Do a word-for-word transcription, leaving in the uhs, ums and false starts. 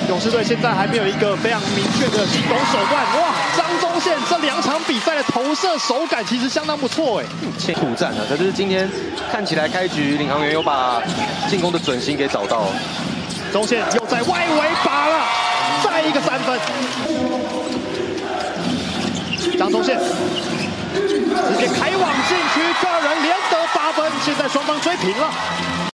勇士队现在还没有一个非常明确的进攻手段。哇，张宗宪这两场比赛的投射手感其实相当不错哎。 欠苦战啊，可是今天看起来开局领航员有把进攻的准心给找到。 宗宪又在外围拔了，再一个三分。张宗宪直接开网禁区，个人连得八分，现在双方追平了。